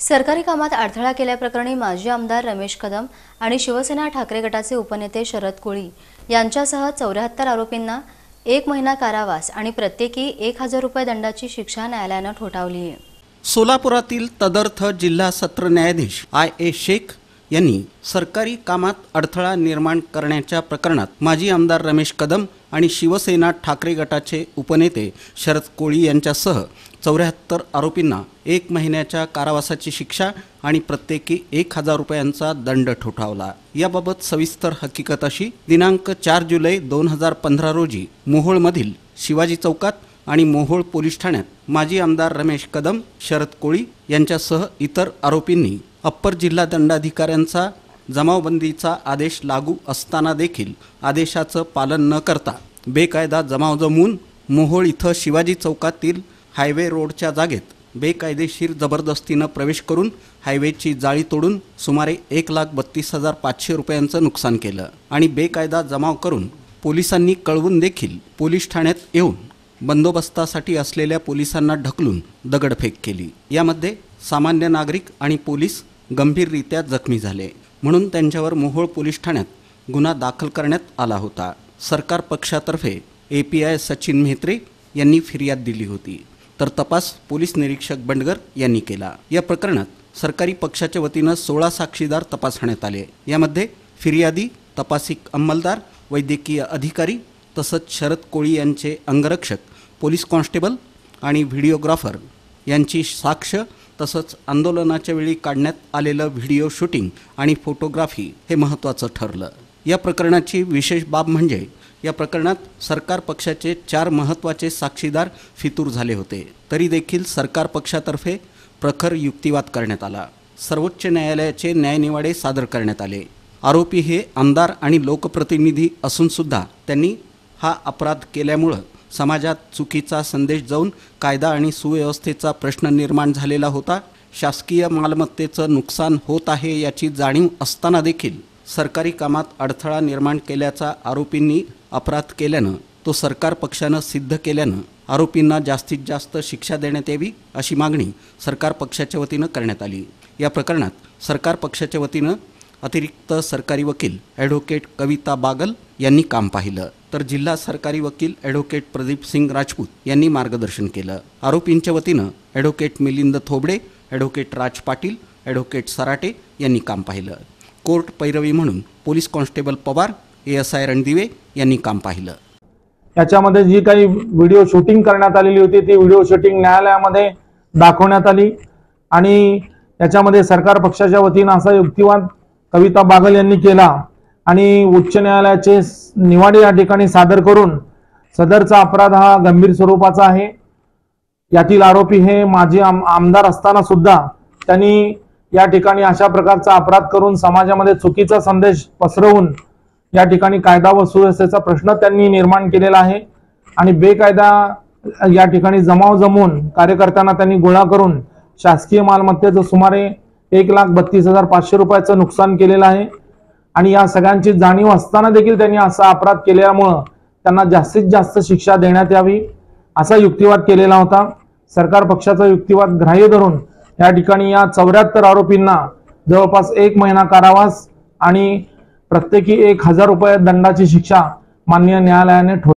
सरकारी कामात अडथळा केल्याप्रकरणी माजी आमदार रमेश कदम आणि शिवसेना ठाकरे गटाचे उपनेते शरद कोळी यांच्यासह 74 आरोपींना 1 महिना कारावास आणि प्रत्येकी 1000 रुपये दंडाची शिक्षा न्यायालयाने ठोठावली आहे। सोलापुरातील तदर्थ जिल्हा सत्र न्यायाधीश I.A. शेख यांनी सरकारी कामात अडथळा निर्माण करण्याच्या प्रकरणात माजी आमदार रमेश कदम आणि शिवसेना ठाकरे गटाचे उपनेते शरद कोळी यांच्यासह 74 आरोपींना 1 महिन्याच्या कारावासाची शिक्षा आणि प्रत्येकी 1000 रुपयांचा दंड ठोठावला। याबाबत सविस्तर हकीकत अशी, दिनांक 4 जुलै 2015 रोजी मोहोळमधील शिवाजी चौकात आणि मोहोळ पोलीस ठाण्यात माजी आमदार रमेश कदम, शरद कोळी यांच्यासह इतर आरोपींनी अप्पर जिल्हा दंडाधिकाऱ्यांचा जमावबंदीचा आदेश लागू असताना देखील आदेशाचं पालन न करता बेकायदा जमाव जमवून मोहोळ इथं शिवाजी चौकातील हायवे रोडच्या जागेत बेकायदेशीर जबरदस्तीनं प्रवेश करून हायवेची जाळी तोडून सुमारे 1,32,500 रुपयांचं नुकसान केलं आणि बेकायदा जमाव करून पोलिसांनी कळवून देखील पोलीस ठाण्यात येऊन बंदोबस्तासाठी असलेल्या पोलिसांना ढकलून दगडफेक केली। यामध्ये सामान्य नागरिक आणि पोलीस गंभीररित्या जखमी झाले, म्हणून त्यांच्यावर मोहोळ पोलीस ठाण्यात गुन्हा दाखल करण्यात आला होता। सरकार पक्षातर्फे API सचिन म्हेत्रे यांनी फिर्याद दिली होती, तर तपास पोलीस निरीक्षक बंडगर यांनी केला। या प्रकरणात सरकारी पक्षाच्या वतीनं 16 साक्षीदार तपासण्यात आले। यामध्ये फिर्यादी, तपासिक अंमलदार, वैद्यकीय अधिकारी तसंच शरद कोळी यांचे अंगरक्षक, पोलीस कॉन्स्टेबल आणि व्हिडिओग्राफर यांची साक्ष तसंच आंदोलनाच्या वेळी काढण्यात आलेलं व्हिडिओ शूटिंग आणि फोटोग्राफी हे महत्त्वाचं ठरलं। या प्रकरणाची विशेष बाब म्हणजे या प्रकरणात सरकार पक्षाचे 4 महत्त्वाचे साक्षीदार फितूर झाले होते, तरी देखील सरकार पक्षातर्फे प्रखर युक्तिवाद करण्यात आला। सर्वोच्च न्यायालयाचे न्यायनिवाडे सादर करण्यात आले। आरोपी हे आमदार आणि लोकप्रतिनिधी असून सुद्धा त्यांनी हा अपराध केल्यामुळे समाजात चुकीचा संदेश जाऊन कायदा आणि सुव्यवस्थेचा प्रश्न निर्माण झालेला होता। शासकीय मालमत्तेचं नुकसान होत आहे याची जाणीव असताना देखील सरकारी कामात अडथळा निर्माण केल्याचा आरोपींनी अपराध केल्यानं तो सरकार पक्षानं सिद्ध केल्यानं आरोपींना जास्तीत जास्त शिक्षा देण्यात यावी अशी मागणी सरकार पक्षाच्या वतीनं करण्यात आली। या प्रकरणात सरकार पक्षाच्या वतीनं अतिरिक्त सरकारी वकील ॲडव्होकेट कविता बागल यांनी काम पाहिलं, तर जिल्हा सरकारी वकील ॲडव्होकेट प्रदीप सिंग राजपूत यांनी मार्गदर्शन केलं। आरोपींच्या वतीनं advocate Milind Thobade, advocate Raj Patil, advocate Sarate यांनी काम पाहिलं। कोर्ट पैरवी म्हणून police constable Pawar, ASI Randive यांनी काम पाहिलं। याच्यामध्ये जी काही व्हिडिओ शूटिंग करण्यात आलेली होती ती व्हिडिओ शूटिंग न्यायालयामध्ये दाखवण्यात आली आणि याच्यामध्ये सरकार पक्षाच्या वतीनं असा युक्तिवाद कविता बागल यांनी केला आणि उच्च न्यायालयाचे निवाडे या ठिकाणी सादर करून सदरचा अपराध हा गंभीर स्वरूपाचा आहे। यातील आरोपी हे माजी आमदार असताना सुद्धा त्यांनी या ठिकाणी अशा प्रकारचा अपराध करून समाजामध्ये चुकीचा संदेश पसरवून या ठिकाणी कायदा व सुव्यवस्थेचा प्रश्न त्यांनी निर्माण केलेला आहे आणि बेकायदा या ठिकाणी जमाव जमवून कार्यकर्त्यांना त्यांनी गोळा करून शासकीय मालमत्तेचं सुमारे 1,32,500 रुपयाचं नुकसान केलेलं आहे आणि या सगळ्यांची जाणीव असताना देखील त्यांनी असा अपराध केल्यामुळं त्यांना जास्तीत जास्त शिक्षा देण्यात यावी असा युक्तिवाद केलेला होता। सरकार पक्षाचा युक्तिवाद ग्राह्य धरून या ठिकाणी या 74 आरोपींना जवळपास 1 महिना कारावास आणि प्रत्येकी 1000 रुपये दंडाची शिक्षा माननीय न्यायालयाने